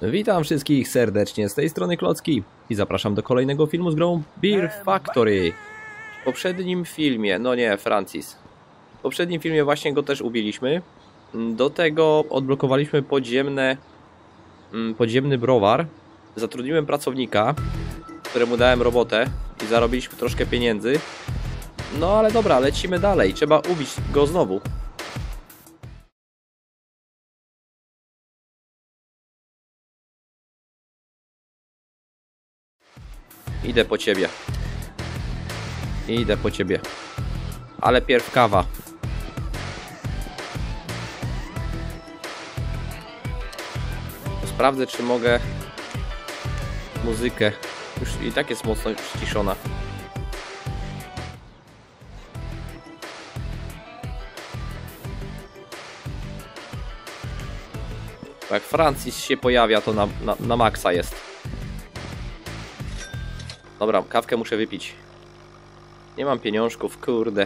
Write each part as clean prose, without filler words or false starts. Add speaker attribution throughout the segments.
Speaker 1: Witam wszystkich serdecznie, z tej strony Klocki i zapraszam do kolejnego filmu z grą Beer Factory. W poprzednim filmie, no nie, Francis. W poprzednim filmie właśnie go też ubiliśmy. Do tego odblokowaliśmy podziemny browar. Zatrudniłem pracownika, któremu dałem robotę i zarobiliśmy troszkę pieniędzy. No ale dobra, lecimy dalej, trzeba ubić go znowu. Idę po ciebie. Idę po ciebie. Ale pierw kawa. Sprawdzę, czy mogę muzykę. Już i tak jest mocno ściszona. Jak Francis się pojawia, to na maksa jest. Dobra, kawkę muszę wypić. Nie mam pieniążków, kurde.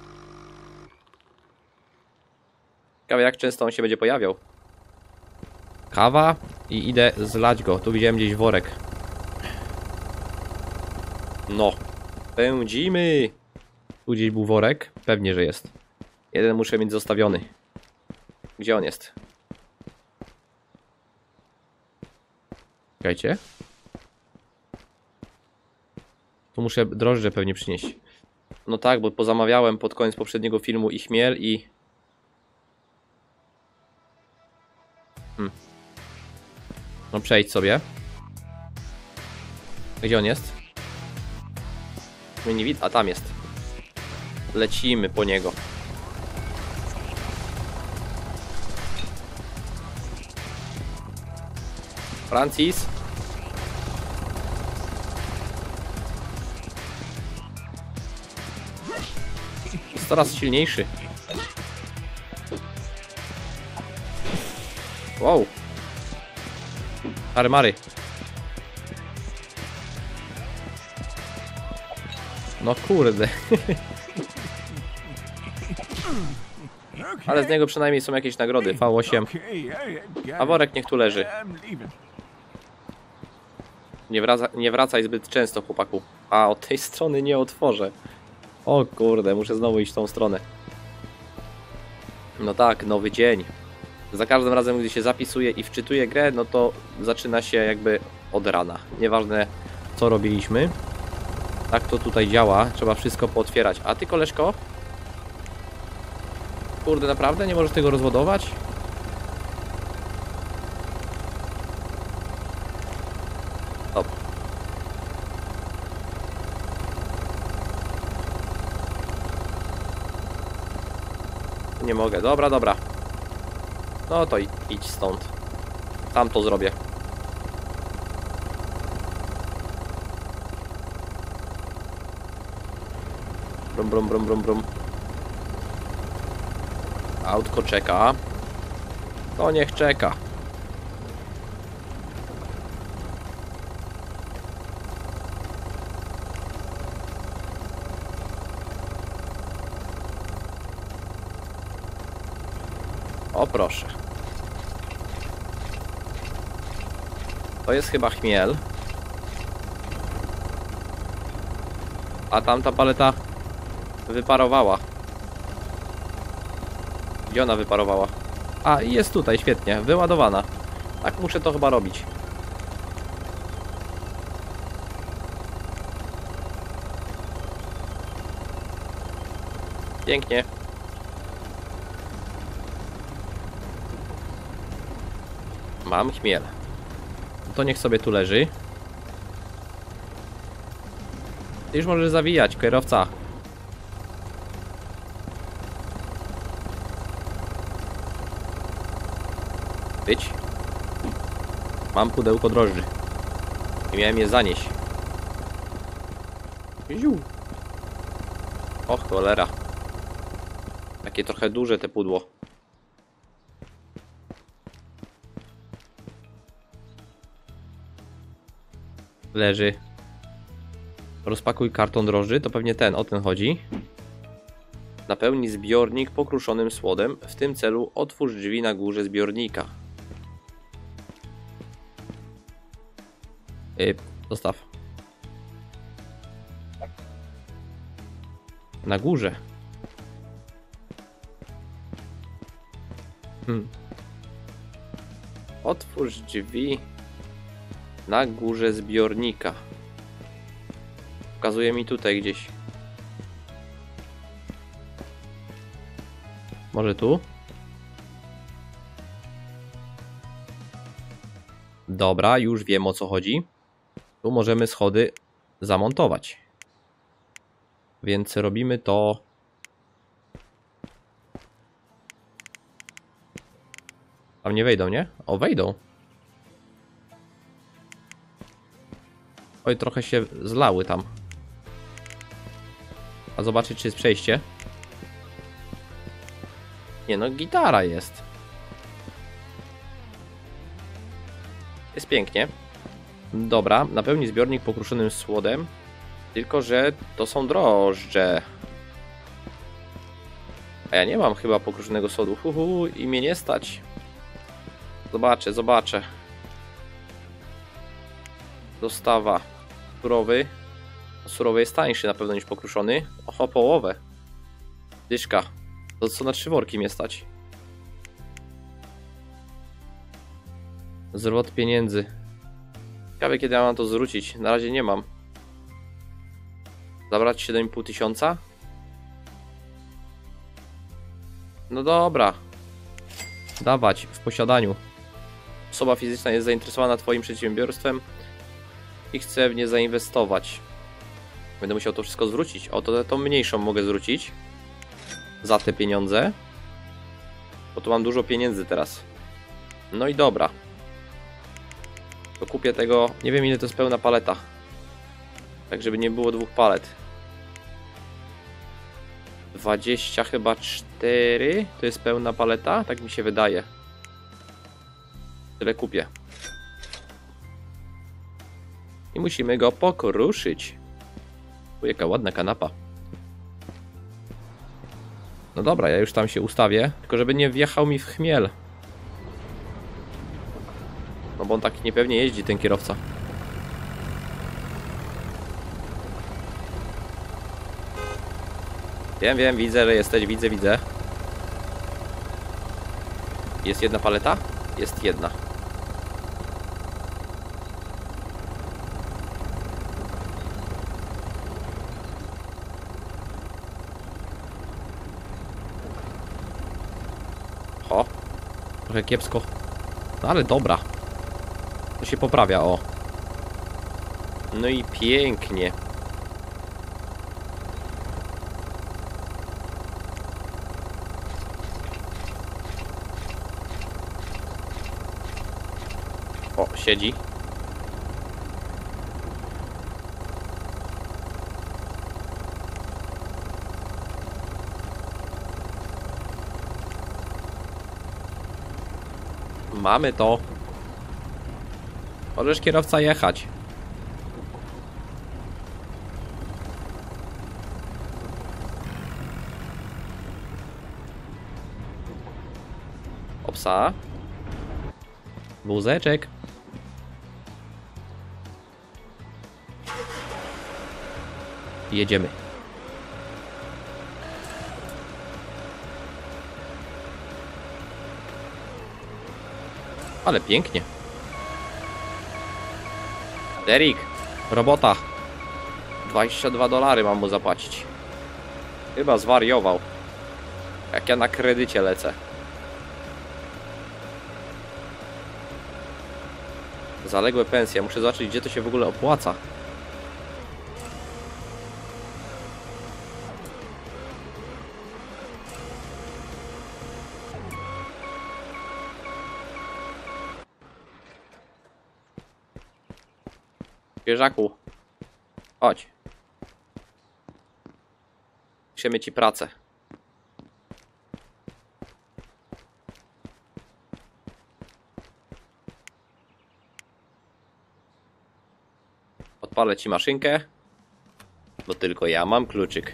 Speaker 1: Ciekawe, jak często on się będzie pojawiał. Kawa i idę zlać go. Tu widziałem gdzieś worek. No. Pędzimy. Tu gdzieś był worek. Pewnie, że jest. Jeden muszę mieć zostawiony. Gdzie on jest? Czekajcie. Tu muszę drożdże pewnie przynieść. No tak, bo pozamawiałem pod koniec poprzedniego filmu i chmiel i... No przejdź sobie. Gdzie on jest? Nie widzę, a tam jest. Lecimy po niego. Francis? Jest coraz silniejszy. Wow. Mary. No kurde. Ale z niego przynajmniej są jakieś nagrody. V8. A worek niech tu leży. Nie wracaj zbyt często, chłopaku. A od tej strony nie otworzę. O kurde, muszę znowu iść w tą stronę. No tak, nowy dzień. Za każdym razem, gdy się zapisuje i wczytuje grę, no to zaczyna się jakby od rana. Nieważne, co robiliśmy. Tak to tutaj działa. Trzeba wszystko pootwierać. A ty, koleżko? Kurde, naprawdę? Nie możesz tego rozładować? Stop. Nie mogę. Dobra. No to idź stąd. Tam to zrobię. Brum. Autko czeka. To niech czeka. O proszę. To jest chyba chmiel. A tamta paleta wyparowała. Gdzie ona wyparowała? A, i jest tutaj, świetnie, wyładowana. Tak muszę to chyba robić. Pięknie. Mam chmiel. To niech sobie tu leży. Ty już możesz zawijać, kierowca. Być. Mam pudełko drożdży. I miałem je zanieść. O cholera. Takie trochę duże te pudło. Leży. Rozpakuj karton drożdży, to pewnie ten, o ten chodzi. Napełnij zbiornik pokruszonym słodem. W tym celu otwórz drzwi na górze zbiornika. Zostaw. Na górze. Otwórz drzwi na górze zbiornika. Pokazuje mi tutaj gdzieś. Może tu? Dobra, już wiem, o co chodzi. Tu możemy schody zamontować. Więc robimy to. Tam nie wejdą, nie? O, wejdą. Oj, trochę się zlały tam. A zobaczyć, czy jest przejście. Nie no, gitara jest. Jest pięknie. Dobra, napełni zbiornik pokruszonym słodem. Tylko że to są drożdże. A ja nie mam chyba pokruszonego sodu. I mnie nie stać. Zobaczę. Dostawa. Surowy. Surowy jest tańszy na pewno niż pokruszony. Oho, połowę. Dyszka. To co na 3 worki mnie stać. Zwrot pieniędzy. Ciekawe, kiedy ja mam to zwrócić. Na razie nie mam. Zabrać 7,5 tysiąca? No dobra. Dawać w posiadaniu. Osoba fizyczna jest zainteresowana twoim przedsiębiorstwem i chce w nie zainwestować. Będę musiał to wszystko zwrócić. O, to tą mniejszą mogę zwrócić. Za te pieniądze. Bo tu mam dużo pieniędzy teraz. No i dobra. To kupię tego. Nie wiem, ile to jest pełna paleta. Tak, żeby nie było 2 palet. 20 chyba 4. To jest pełna paleta? Tak mi się wydaje. Tyle kupię. I musimy go pokruszyć. O, jaka ładna kanapa. No dobra, ja już tam się ustawię. Tylko żeby nie wjechał mi w chmiel. No bo on tak niepewnie jeździ, ten kierowca. Wiem, widzę, że jesteś, widzę. Jest jedna paleta? Jest jedna. O, trochę kiepsko. No ale dobra. To się poprawia, o. No i pięknie. O, siedzi. Mamy to. Możesz, kierowca, jechać. Opsa. Wózeczek. Jedziemy. Ale pięknie. Derek, robota. $22 mam mu zapłacić. Chyba zwariował. Jak ja na kredycie lecę. Zaległe pensje. Muszę zobaczyć, gdzie to się w ogóle opłaca. Świeżaku, chodź. Piszemy ci pracę. Odpalę ci maszynkę, bo tylko ja mam kluczyk.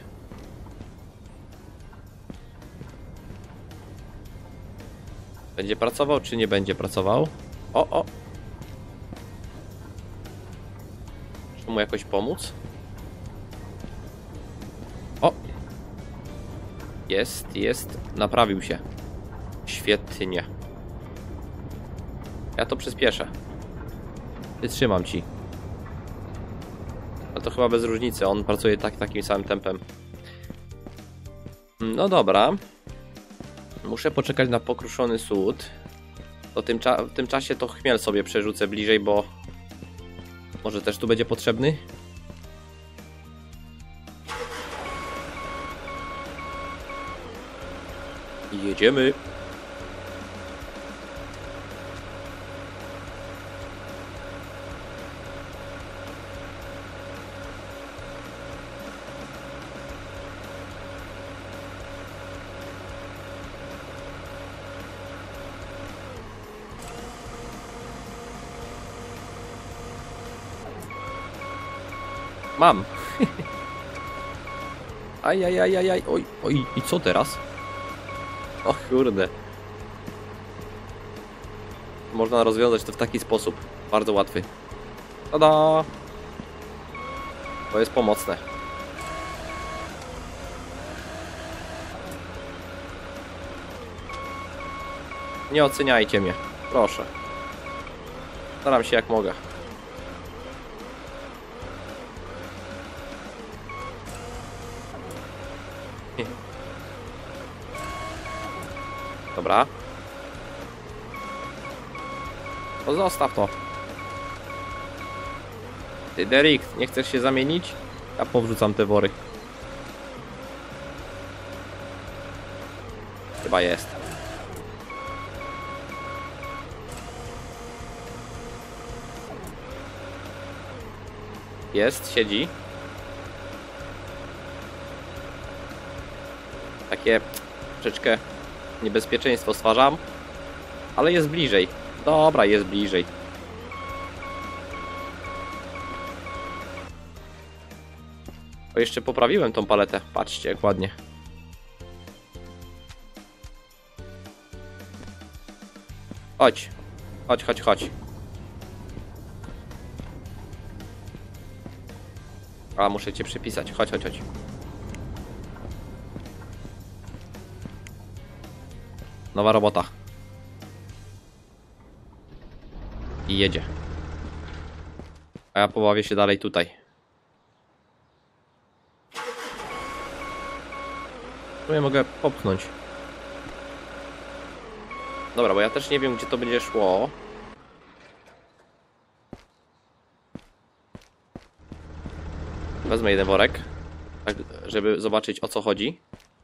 Speaker 1: Będzie pracował, czy nie będzie pracował? O! mu jakoś pomóc? O! Jest. Naprawił się. Świetnie. Ja to przyspieszę. Wytrzymam ci. Ale to chyba bez różnicy. On pracuje takim samym tempem. No dobra. Muszę poczekać na pokruszony sód. To w tym czasie to chmiel sobie przerzucę bliżej, bo może też tu będzie potrzebny. I jedziemy. Mam. Ajajajajaj. Oj, i co teraz? O kurde. Można rozwiązać to w taki sposób. Bardzo łatwy. Tada! To jest pomocne. Nie oceniajcie mnie. Proszę. Staram się jak mogę. Dobra. To zostaw to. Ty, Derek, nie chcesz się zamienić? Ja powrzucam te wory. Chyba jest. Jest, siedzi. Takie troszeczkę niebezpieczeństwo stwarzam, ale jest bliżej. Dobra, jest bliżej. O, jeszcze poprawiłem tą paletę. Patrzcie, jak ładnie. Chodź. Chodź. A, muszę cię przypisać. Chodź. Nowa robota. I jedzie. A ja pobawię się dalej tutaj. Tu ja mogę popchnąć. Dobra, bo ja też nie wiem, gdzie to będzie szło. Wezmę jeden worek, tak, żeby zobaczyć, o co chodzi.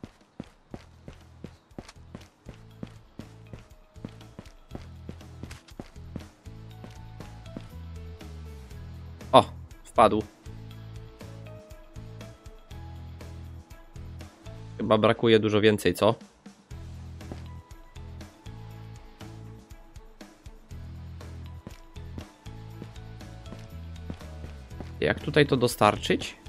Speaker 1: O, wpadł. Chyba brakuje dużo więcej, co? Jak tutaj to dostarczyć?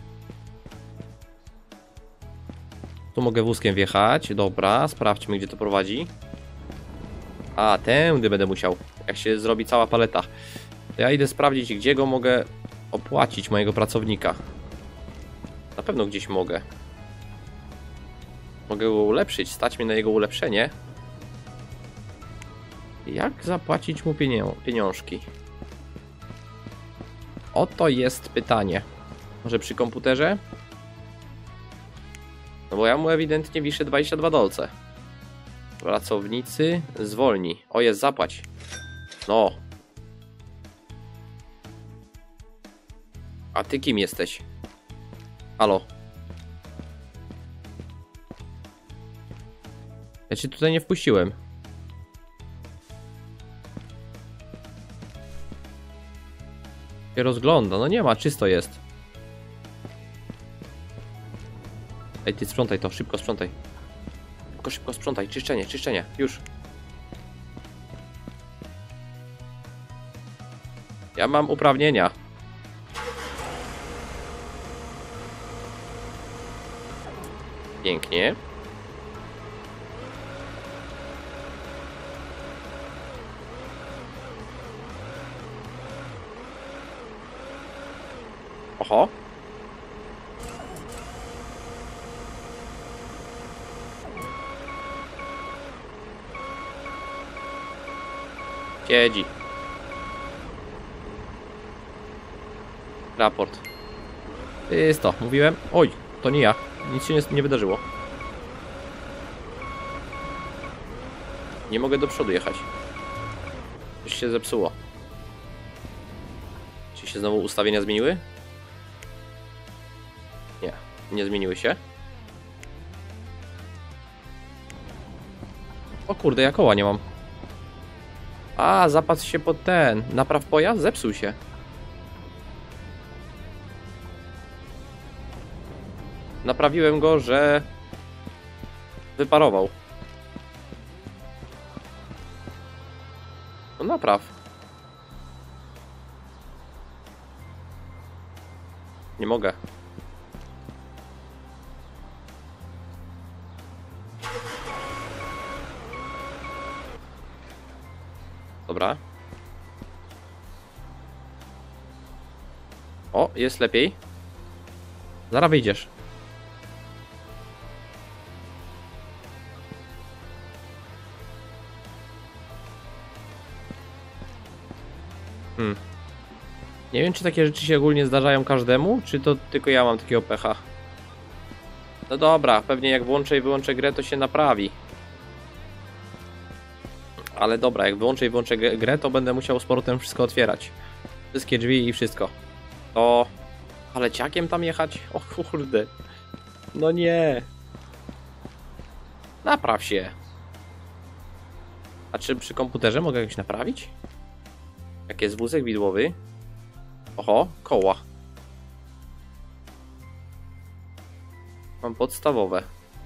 Speaker 1: Tu mogę wózkiem wjechać. Dobra, sprawdźmy, gdzie to prowadzi. A, tędy będę musiał. Jak się zrobi cała paleta. To ja idę sprawdzić, gdzie go mogę opłacić, mojego pracownika. Na pewno gdzieś mogę. Mogę go ulepszyć, stać mnie na jego ulepszenie. Jak zapłacić mu pieniążki? Oto jest pytanie. Może przy komputerze? No bo ja mu ewidentnie wiszę 22 dolce. Pracownicy zwolni. O, jest, zapłać. No. A ty kim jesteś? Halo. Ja cię tutaj nie wpuściłem. Się rozgląda. No nie ma, czysto jest. Ej, ty sprzątaj to, szybko sprzątaj. Szybko sprzątaj, czyszczenie, już. Ja mam uprawnienia. Pięknie. Oho. Siedzi. Raport. Jest to, mówiłem. Oj, to nie ja. Nic się nie wydarzyło. Nie mogę do przodu jechać. Coś się zepsuło. Czy się znowu ustawienia zmieniły? Nie, nie zmieniły się. O kurde, ja koła nie mam. A, zapadł się pod ten. Napraw pojazd? Zepsuł się. Naprawiłem go, że wyparował. No napraw. Nie mogę. Dobra. O, jest lepiej. Zaraz wyjdziesz. Nie wiem, czy takie rzeczy się ogólnie zdarzają każdemu, czy to tylko ja mam takiego pecha. No dobra, pewnie jak włączę i wyłączę grę, to się naprawi. Ale dobra, jak wyłączę i wyłączę grę, to będę musiał z powrotem wszystko otwierać. Wszystkie drzwi i wszystko. To... Ale ciakiem tam jechać? O kurde. No nie. Napraw się. A czy przy komputerze mogę jakoś naprawić? Jak jest wózek widłowy? Oho, koła. Mam podstawowe.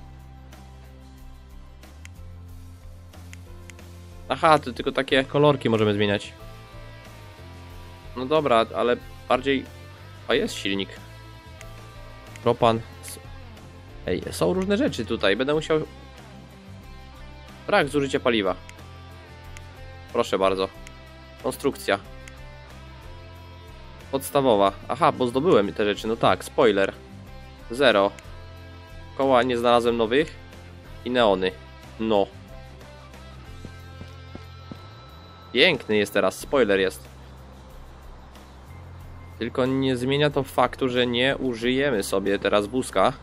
Speaker 1: Aha, to tylko takie kolorki możemy zmieniać. No dobra, ale bardziej... A jest silnik. Propan. Ej, są różne rzeczy tutaj. Będę musiał... Brak zużycia paliwa. Proszę bardzo. Konstrukcja. Podstawowa. Aha, bo zdobyłem te rzeczy. No tak, spoiler. 0. Koła nie znalazłem nowych. I neony. No. Piękny jest teraz. Spoiler jest. Tylko nie zmienia to faktu, że nie użyjemy sobie teraz wózka.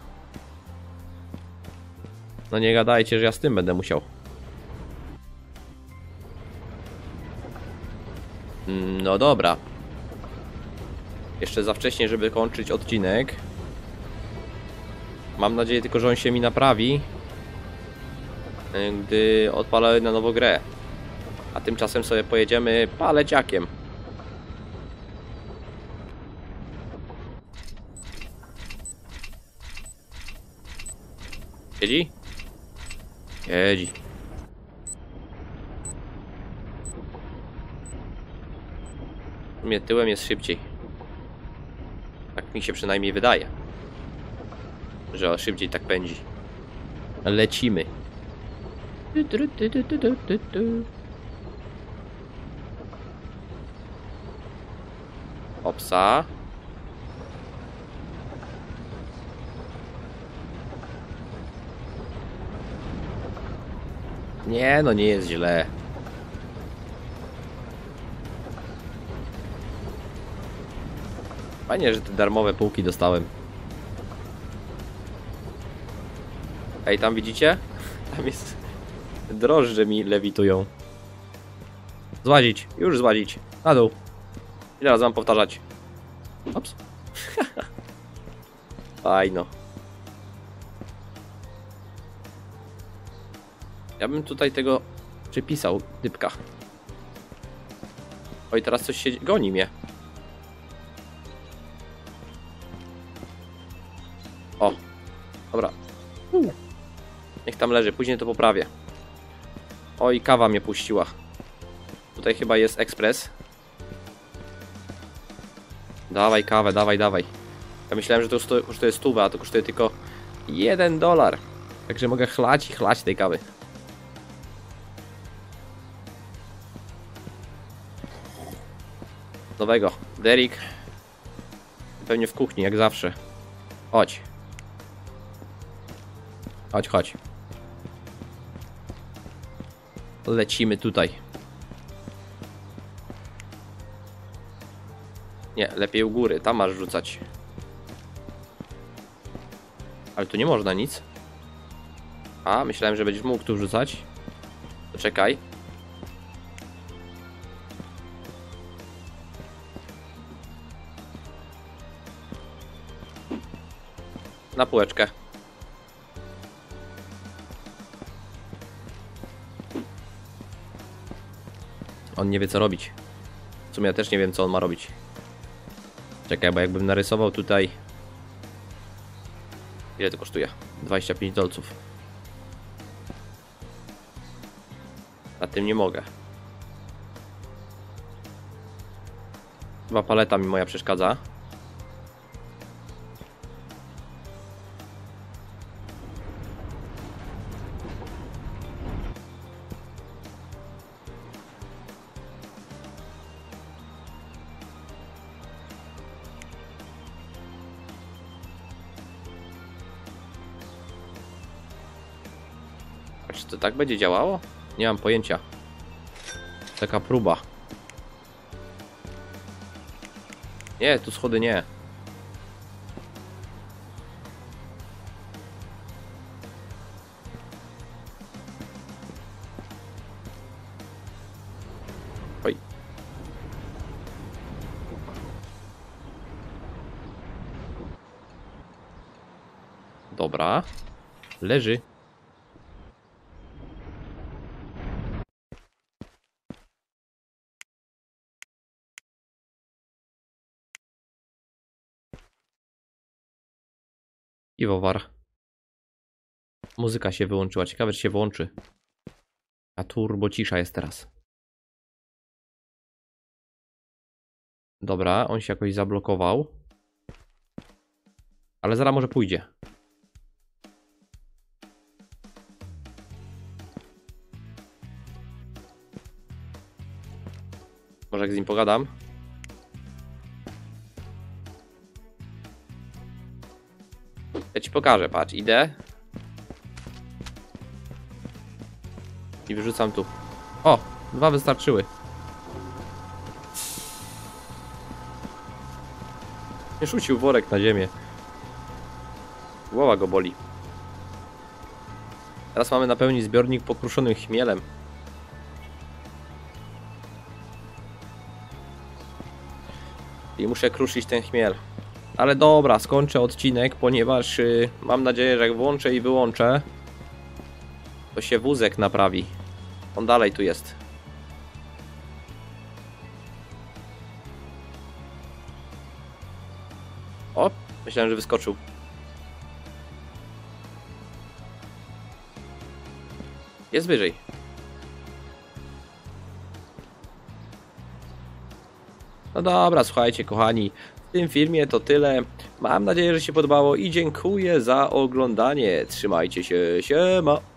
Speaker 1: No nie gadajcie, że ja z tym będę musiał. No dobra. Jeszcze za wcześnie, żeby kończyć odcinek. Mam nadzieję tylko, że on się mi naprawi, gdy odpalę na nowo grę. A tymczasem sobie pojedziemy paleciakiem. Siedzi? Siedzi. W sumie tyłem jest szybciej. Tak mi się przynajmniej wydaje, że szybciej tak pędzi. Lecimy. Opsa. Nie, no nie jest źle. Fajnie, że te darmowe półki dostałem. Ej, tam widzicie? Tam jest... Drożdże mi lewitują. Złazić, już złazić. Na dół. Ile razy mam powtarzać? Ops. Fajno. Ja bym tutaj tego przypisał, dybka. Oj, teraz coś się... Goni mnie. O. Dobra. Niech tam leży, później to poprawię. Oj, kawa mnie puściła. Tutaj chyba jest ekspres. Dawaj kawę, dawaj, dawaj. Ja myślałem, że to kosztuje 100, a to kosztuje tylko $1. Także mogę chlać i chlać tej kawy. Nowego. Derek. pewnie w kuchni, jak zawsze. Chodź. Chodź, chodź. Lecimy tutaj. Nie, lepiej u góry, tam masz rzucać. Ale tu nie można nic. A, myślałem, że będziesz mógł tu rzucać. To czekaj. Na półeczkę. On nie wie co robić. W sumie ja też nie wiem co on ma robić. Czekaj, bo jakbym narysował tutaj... Ile to kosztuje? 25 dolców. Na tym nie mogę. Chyba paleta mi moja przeszkadza. Czy to tak będzie działało? Nie mam pojęcia. Taka próba. Nie, tu schody nie. Oj. Dobra. Leży. Piwowar. Muzyka się wyłączyła. Ciekawe, czy się włączy. A turbo cisza jest teraz. Dobra, on się jakoś zablokował. Ale zaraz może pójdzie. Może jak z nim pogadam? Ja ci pokażę, patrz, idę. I wyrzucam tu. O, 2 wystarczyły. Nie rzucił worek na ziemię. Głowa go boli. Teraz mamy napełnić zbiornik pokruszonym chmielem. I muszę kruszyć ten chmiel. Ale dobra, skończę odcinek, ponieważ mam nadzieję, że jak włączę i wyłączę, to się wózek naprawi. On dalej tu jest. O, myślałem, że wyskoczył. Jest wyżej. No dobra, słuchajcie kochani, w tym filmie to tyle. Mam nadzieję, że się podobało i dziękuję za oglądanie. Trzymajcie się, siema!